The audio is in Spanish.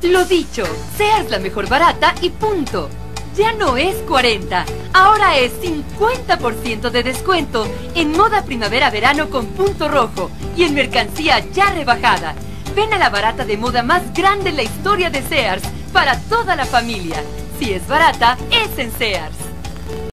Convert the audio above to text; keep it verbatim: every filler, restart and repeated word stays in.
Lo dicho, Sears la mejor barata y punto. Ya no es cuarenta, ahora es cincuenta por ciento de descuento en moda primavera-verano con punto rojo y en mercancía ya rebajada. Ven a la barata de moda más grande en la historia de Sears para toda la familia. Si es barata, es en Sears.